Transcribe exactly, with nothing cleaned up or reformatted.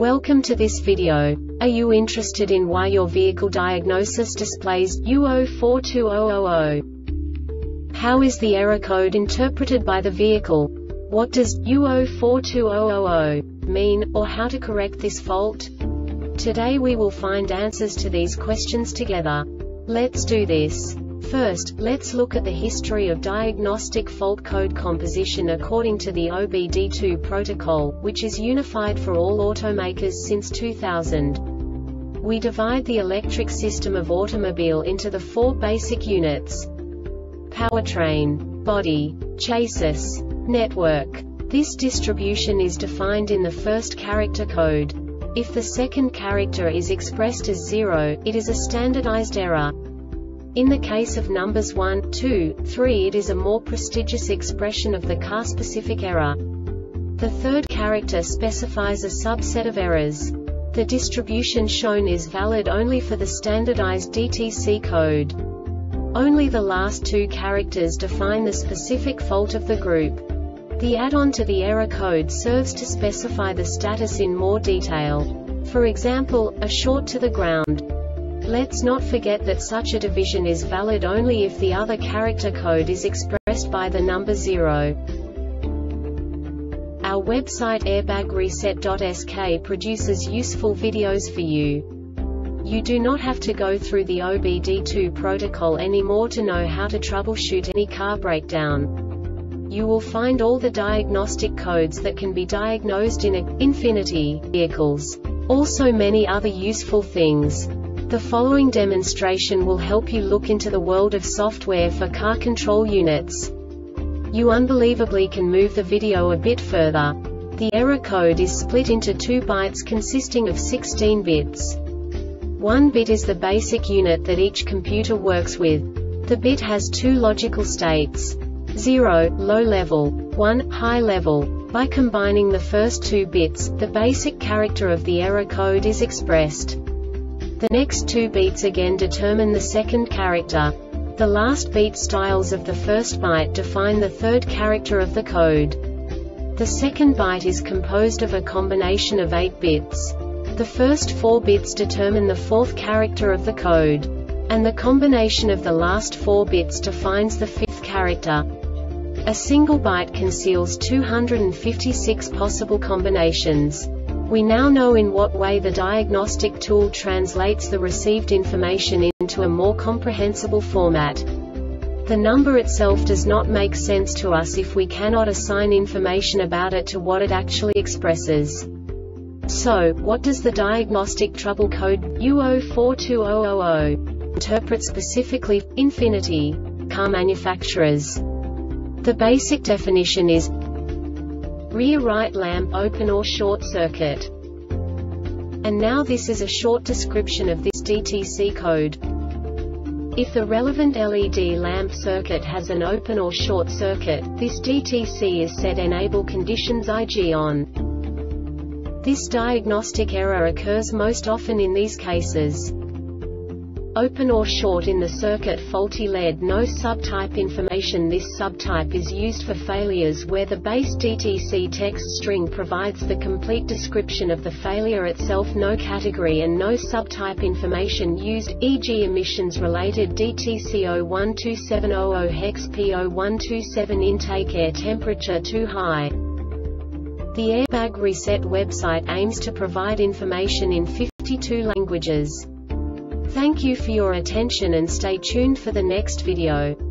Welcome to this video. Are you interested in why your vehicle diagnosis displays U zero four two zero zero zero? How is the error code interpreted by the vehicle? What does U zero four two zero zero zero mean, or how to correct this fault? Today we will find answers to these questions together. Let's do this. First, let's look at the history of diagnostic fault code composition according to the O B D two protocol, which is unified for all automakers since two thousand. We divide the electric system of automobile into the four basic units: powertrain, body, chassis, network. This distribution is defined in the first character code. If the second character is expressed as zero, it is a standardized error. In the case of numbers one, two, three, it is a more prestigious expression of the car-specific error. The third character specifies a subset of errors. The distribution shown is valid only for the standardized D T C code. Only the last two characters define the specific fault of the group. The add-on to the error code serves to specify the status in more detail. For example, a short to the ground. Let's not forget that such a division is valid only if the other character code is expressed by the number zero. Our website airbag reset dot S K produces useful videos for you. You do not have to go through the O B D two protocol anymore to know how to troubleshoot any car breakdown. You will find all the diagnostic codes that can be diagnosed in Infiniti vehicles. Also many other useful things. The following demonstration will help you look into the world of software for car control units. You unbelievably can move the video a bit further. The error code is split into two bytes consisting of sixteen bits. One bit is the basic unit that each computer works with. The bit has two logical states: zero, low level, one, high level. By combining the first two bits, the basic character of the error code is expressed. The next two beats again determine the second character. The last beat styles of the first byte define the third character of the code. The second byte is composed of a combination of eight bits. The first four bits determine the fourth character of the code. And the combination of the last four bits defines the fifth character. A single byte conceals two hundred fifty-six possible combinations. We now know in what way the diagnostic tool translates the received information into a more comprehensible format. The number itself does not make sense to us if we cannot assign information about it to what it actually expresses. So, what does the diagnostic trouble code U zero four two zero zero zero interpret specifically for Infiniti car manufacturers? The basic definition is rear right lamp open or short circuit. And now this is a short description of this D T C code. If the relevant L E D lamp circuit has an open or short circuit, this D T C is set enable conditions I G on. This diagnostic error occurs most often in these cases: open or short in the circuit, faulty L E D, no subtype information. This subtype is used for failures where the base D T C text string provides the complete description of the failure itself, no category and no subtype information used, for example emissions related D T C zero one two seven zero zero hex P zero one two seven intake air temperature too high. The Airbag Reset website aims to provide information in fifty-two languages. Thank you for your attention and stay tuned for the next video.